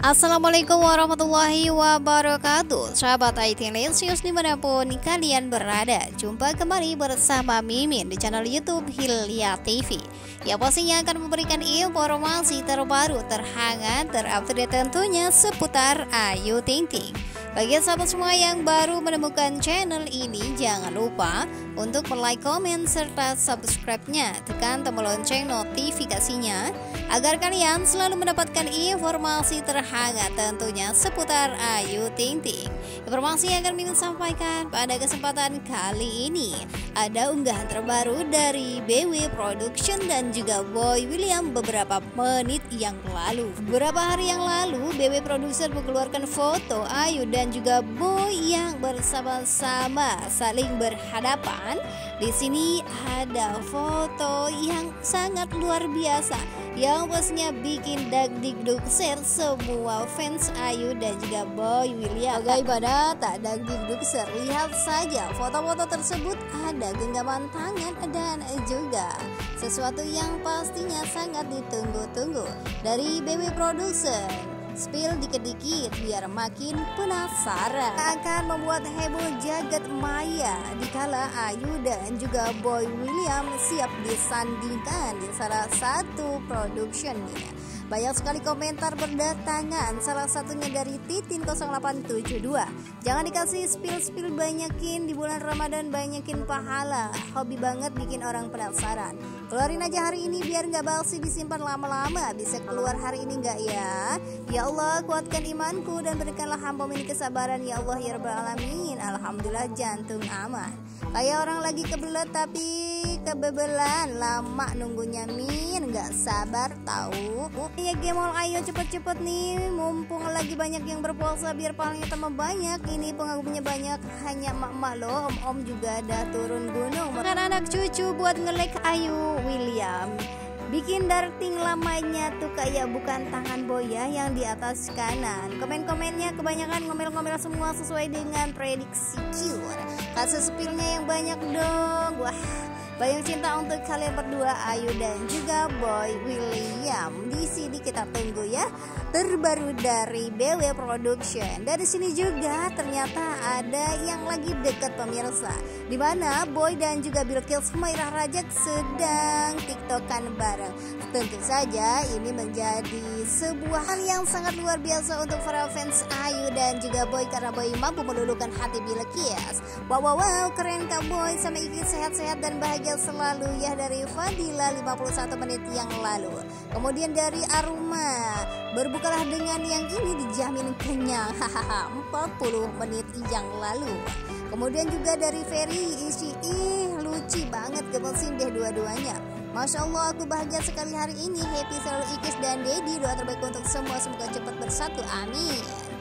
Assalamualaikum warahmatullahi wabarakatuh. Sahabat IT Lesius dimanapun kalian berada, jumpa kembali bersama Mimin di channel YouTube Hilya TV, yang pastinya akan memberikan informasi terbaru, terhangat, terupdate tentunya seputar Ayu Ting Ting. Bagi sahabat semua yang baru menemukan channel ini, jangan lupa untuk like, komen, serta subscribe-nya. Tekan tombol lonceng notifikasinya agar kalian selalu mendapatkan informasi terhangat tentunya seputar Ayu Ting Ting. Informasi yang akan Mimin sampaikan pada kesempatan kali ini, ada unggahan terbaru dari BW Production dan juga Boy William beberapa menit yang lalu. Beberapa hari yang lalu, BW Production mengeluarkan foto Ayu dan juga Boy yang bersama-sama saling berhadapan. Di sini ada foto yang sangat luar biasa, yang pastinya bikin dagdikduk share semua fans Ayu dan juga Boy William. Bagaimana tak dagdikduk share? Lihat saja foto-foto tersebut, ada genggaman tangan dan juga sesuatu yang pastinya sangat ditunggu-tunggu dari BW Production. Spill dikit-dikit biar makin penasaran, akan membuat heboh jagat maya dikala Ayu dan juga Boy William siap disandingkan di salah satu produksinya. Banyak sekali komentar berdatangan, salah satunya dari Titin 0872. Jangan dikasih spill banyakin di bulan Ramadan, banyakin pahala. Hobi banget bikin orang penasaran. Keluarin aja hari ini biar nggak basi disimpan lama-lama. Bisa keluar hari ini nggak ya? Ya Allah, kuatkan imanku dan berikanlah hamba ini kesabaran ya Allah ya Rabbal Alamin. Alhamdulillah jantung aman. Kayak orang lagi kebelet tapi kebebelan, lama nunggunya Min, nggak sabar tahu. Ya gemol, ayo cepet-cepet nih, mumpung lagi banyak yang berpuasa biar pahalanya tambah banyak. Ini pengagumnya banyak, hanya emak-emak loh, om-om juga ada turun gunung. Anak-anak cucu buat nge-like Ayu William. Bikin darting lamanya tuh kayak bukan tangan Boya yang di atas kanan. Komen-komennya kebanyakan ngomel-ngomel semua sesuai dengan prediksi cure. Kasus spillnya yang banyak dong. Wah, banyak cinta untuk kalian berdua, Ayu dan juga Boy William. Di sini kita tunggu ya terbaru dari BW Production. Dari sini juga ternyata ada yang lagi dekat pemirsa, di mana Boy dan juga Bilqis Humairah Rajak sedang tiktokan bareng. Tentu saja ini menjadi sebuah hal yang sangat luar biasa untuk para fans Ayu dan juga Boy, karena Boy mampu meluluhkan hati Bilqis. Wow, keren Kak Boy, sama Iki sehat-sehat dan bahagia selalu ya, dari Fadila 51 menit yang lalu. Kemudian dari Aruma, berbukalah dengan yang ini dijamin kenyang, hahaha, 40 menit yang lalu. Kemudian juga dari Ferry isi, lucu banget, gemesin deh dua-duanya. Masya Allah, aku bahagia sekali hari ini, happy selalu Ikis dan Dedi, doa terbaik untuk semua, semoga cepat bersatu, amin.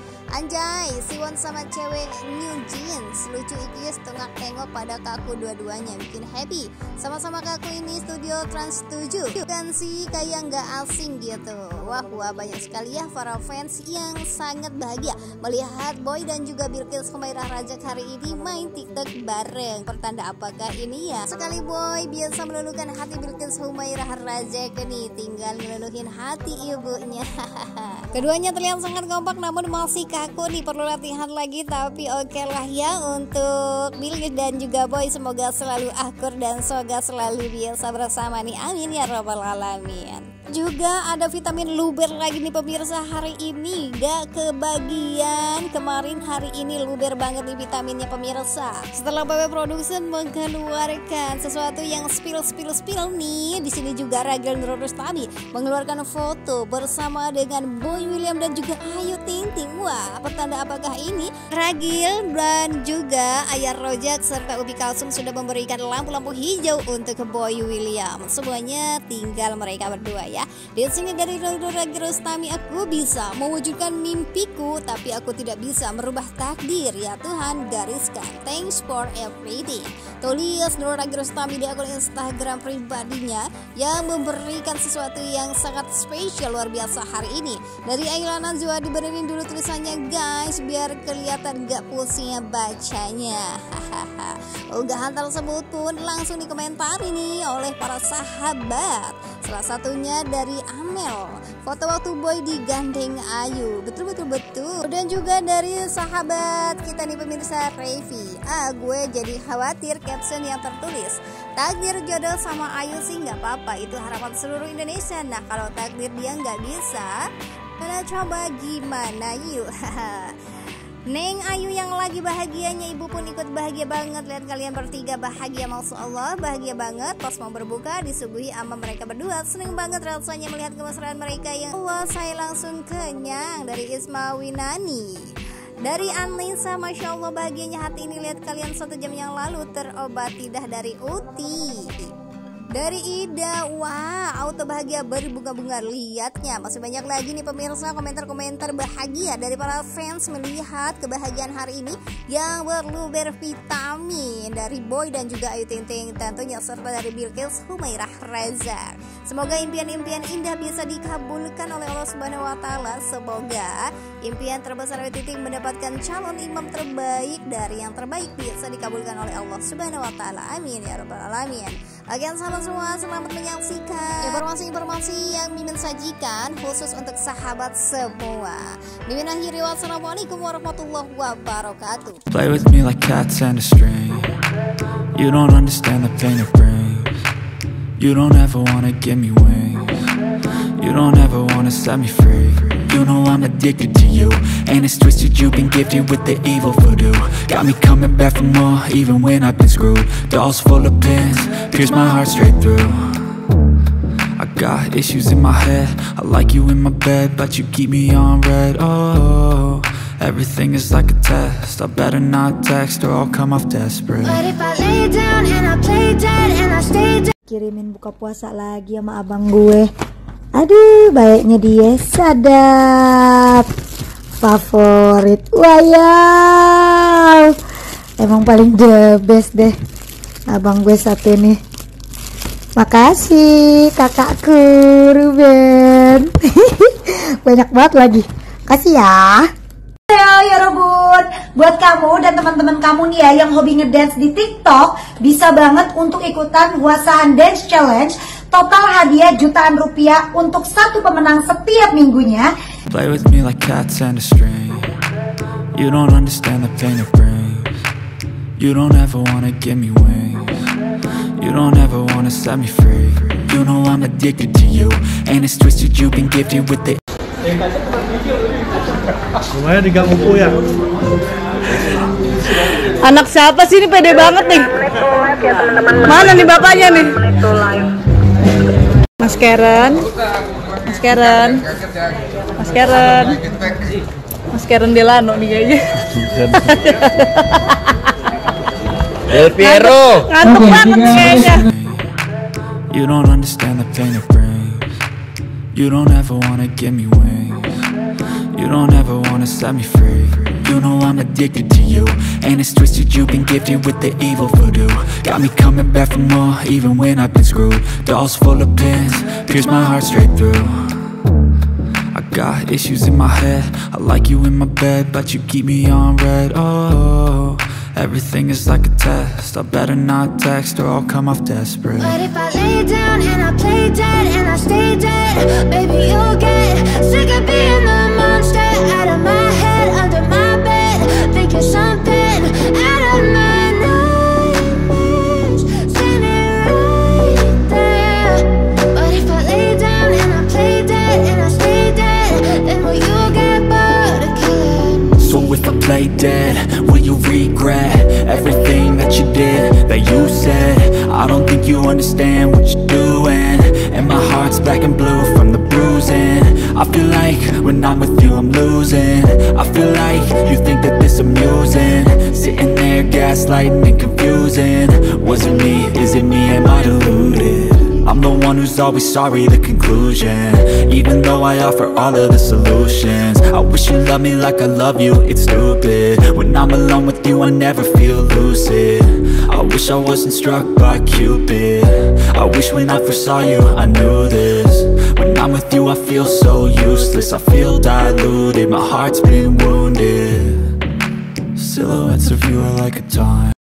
Anjay, Siwon sama cewek New Jeans, lucu Ikis tengok pada kaku dua-duanya, bikin happy. Sama-sama kaku ini studio Trans 7, kan sih kayak nggak asing gitu. Wah, banyak sekali ya para fans yang sangat bahagia melihat Boy dan juga Bilqis Humairah Rajak hari ini main TikTok bareng. Pertanda apakah ini ya? Sekali Boy biasa meluluhkan hati Bilqis Humairah Rajak, nih tinggal meluluhin hati ibunya. Keduanya terlihat sangat kompak namun masih kaku nih, perlu latihan lagi, tapi oke lah ya untuk Bilqis dan juga Boy, semoga selalu akur dan semoga selalu biasa bersama nih, amin ya Rabbal Alamin. Juga ada vitamin luber lagi nih pemirsa hari ini, gak kebagian. Kemarin hari ini luber banget nih vitaminnya pemirsa. Setelah BW Production mengeluarkan sesuatu yang spill nih, di sini juga Ragil Nur Rustami mengeluarkan foto bersama dengan Boy William dan juga Ayu Ting Ting. Wah, pertanda apakah ini? Ragil dan juga Ayar Rojak serta Ubi Kalsum sudah memberikan lampu-lampu hijau untuk Boy William. Semuanya tinggal mereka berdua ya. Di sini dari Ragil Rustami, aku bisa mewujudkan mimpiku, tapi aku tidak bisa merubah takdir. Ya Tuhan, gariskan. Thanks for everything. Tulis Nur Ragil Rustami di akun Instagram pribadinya yang memberikan sesuatu yang sangat spesial luar biasa hari ini. Dari Ayla Najwa dibenerin dulu tulisannya guys, biar kelihatan gak pusingnya bacanya. Unggahan tersebut pun langsung dikomentari nih oleh para sahabat. Salah satunya dari Amel, foto waktu Boy digandeng Ayu. Betul. Dan juga dari sahabat kita nih pemirsa, Revi. Gue jadi khawatir caption yang tertulis, takdir jodoh sama Ayu sih nggak apa-apa, itu harapan seluruh Indonesia. Nah kalau takdir dia nggak bisa, kita coba gimana yuk. Neng Ayu yang lagi bahagianya, ibu pun ikut bahagia banget. Lihat kalian bertiga bahagia, masya Allah, bahagia banget. Pas mau berbuka disuguhi sama mereka berdua. Seneng banget rasanya melihat kemesraan mereka yang Allah, saya langsung kenyang. Dari Isma Winani, dari Anissa, masya Allah bahagianya hati ini. Lihat kalian 1 jam yang lalu terobati dah. Dari Uti, dari Ida, wah auto bahagia berbunga-bunga. Lihatnya masih banyak lagi nih pemirsa komentar-komentar bahagia dari para fans melihat kebahagiaan hari ini yang berluber vitamin dari Boy dan juga Ayu Ting Ting tentunya, serta dari Bilqis Humairah Reza. Semoga impian-impian indah bisa dikabulkan oleh Allah Subhanahu wa taala. Semoga impian terbesar Ayu Ting Ting mendapatkan calon imam terbaik dari yang terbaik bisa dikabulkan oleh Allah Subhanahu wa taala. Amin ya rabbal alamin. Bagian sahabat semua, selamat menyaksikan informasi-informasi yang Mimin sajikan khusus untuk sahabat semua. Mimin akhiri, wassalamualaikum warahmatullahi wabarakatuh. Play with me like cats and a string. You don't understand the pain it brings. You don't ever wanna give me wings. You don't ever wanna set me free. You know I'm addicted to you, and it's twisted, you've been gifted with the evil voodoo. Got me coming back for more, even when I've been screwed. Dolls full of pins, pierce my heart straight through. I got issues in my head, I like you in my bed, but you keep me on red. Oh, everything is like a test, I better not text or I'll come off desperate. But if I lay down and I play dead and I stay dead. Kirimin buka puasa lagi sama abang gue. Aduh, baiknya dia, sadap, favorit. Wow, emang paling the best deh abang gue satu nih. Makasih kakakku Ruben. Banyak banget lagi, kasih ya. Halo ya Robun, buat kamu dan teman-teman kamu nih ya yang hobi ngedance di TikTok, bisa banget untuk ikutan Wasahan Dance Challenge. Total hadiah jutaan rupiah untuk 1 pemenang setiap minggunya. Play with me like cats and a string. You don't understand the pain it brings. You don't ever wanna give me wings. You don't ever wanna set me free. You know I'm addicted to you, and it's twisted, you've been gifted with the. Lumayan di Gang Upu ya. Anak siapa sih ini, pede banget nih. Mana nih bapaknya nih? Mas Karen, Mas Karen, Mas Karen, Mas Karen Delano nih kayaknya. Del Piero. Ngantuk banget kayaknya. You don't understand the pain it brings. You don't ever wanna give me wings. You don't ever wanna set me free. You know I'm addicted to you, and it's twisted, you've been gifted with the evil voodoo. Got me coming back for more, even when I've been screwed. Dolls full of pins, pierce my heart straight through. I got issues in my head, I like you in my bed, but you keep me on red. Oh, everything is like a test, I better not text or I'll come off desperate. But if I lay down and I play dead and I stay dead, baby you'll get sick of being the monster out of my head, under my bed, thinking something out of my nightmares, standing right there. But if I lay down and I play dead and I stay dead, then will you get bored of killing? So if I play dead, will you regret everything that you did, that you said? I don't think you understand what you're doing, and my heart's black and blue from the bruising. I feel like when I'm with you I'm losing. I feel like you think that this amusing, sitting there gaslighting and confusing. Was it me? Is it me? Am I deluded? I'm the one who's always sorry, the conclusion. Even though I offer all of the solutions, I wish you loved me like I love you, it's stupid. When I'm alone with you I never feel lucid. I wish I wasn't struck by Cupid. I wish when I first saw you I knew this. When I'm with you I feel so useless, I feel diluted, my heart's been wounded. Silhouettes of you are like a taunt.